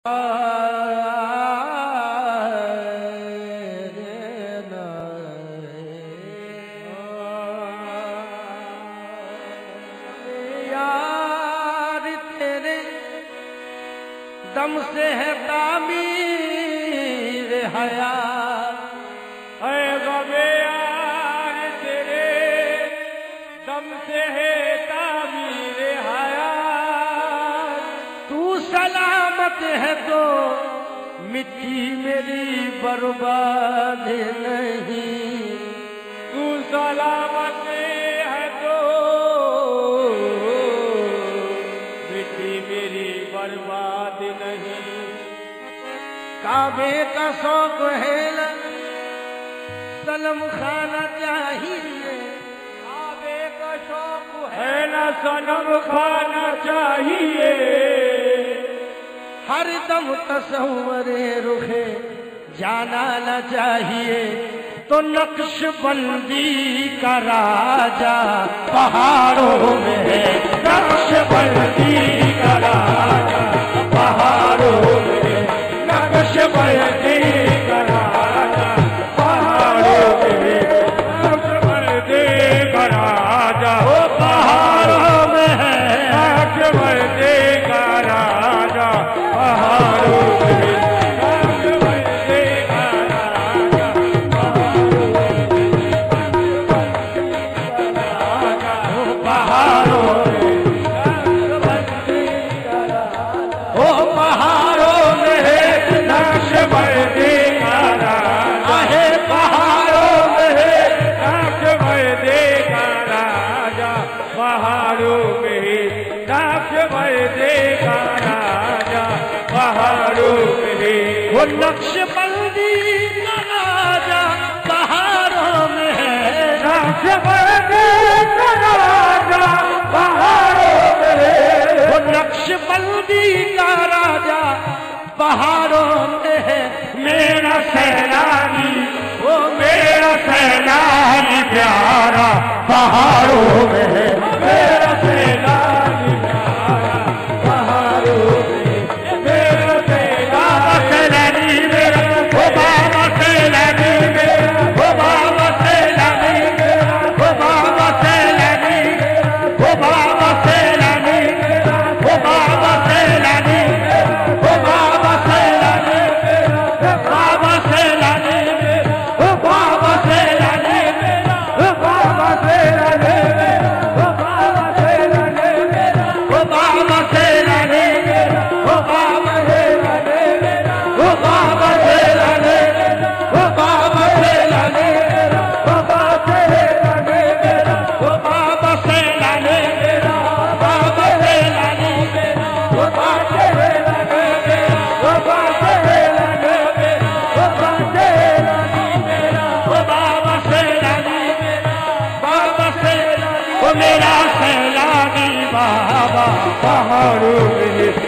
यार तेरे दम से है तामीर हयात, गमे यार तेरे दम से है तामीर हयात। तू सलामत है तो मिट्टी मेरी बर्बाद नहीं, तू सलामत है तो मिट्टी मेरी बर्बाद नहीं। काबे का शौक है ना सनम खाना चाहिए, काबे का शौक है ना सनम खाना चाहिए। हर दम तस्वरे रुखे जाना न चाहिए, तो नक्शबंदी का राजा पहाड़ों में है, नक्शबंदी का राजा पहाड़ों में है, नक्शबंदी का राजा पहाड़ों में है, नक्शबंदी का राजा पहाड़ों में है, नक्शबंदी का राजा पहाड़ों में है, नक्शबंदी का राजा पहाड़ों में ओ पहाड़ों में है, नक्शबंदी का राजा आहे पहाड़ों में है, नक्शबंदी का राजा पहाड़ों में है, नक्शबंदी का राजा पहाड़ों में है। वो नक्शबंदी का राजा पहाड़ों में है, नक्शबंदी का राजा पहाड़ों में है, वो नक्शबंदी का राजा पहाड़ों में है। मेरा सैलानी वो मेरा सैलानी प्यारा पहाड़ों में है, मेरा सैलानी प्यारा पहाड़ों में है, मेरा सैलानी मेरा ओ बाबा सैलानी मेरा ओ बाबा सैलानी मेरा ओ बाबा सैलानी मेरा ओ बाबा सैलानी मेरा ओ बाबा सैलानी मेरा ओ बाबा सैलानी मेरा बाबा सैलानी मेरा ओ बाबा सैलानी मेरा ओ बाबा सैलानी मेरा ओ बाबा सैलानी मेरा ओ बाबा सैलानी मेरा ओ बाबा सैलानी मेरा ओ बाबा सैलानी मेरा ओ बाबा सैलानी मेरा ओ बाबा सैलानी मेरा ओ बाबा सैलानी मेरा बाबा सैलानी मेरा ओ बाबा सैलानी मेरा ओ बाबा सैलानी मेरा ओ बाबा सैलानी मेरा ओ बाबा सैलानी मेरा बाबा सैलानी ओ मेरा सैलानी बाबा पहाड़ों में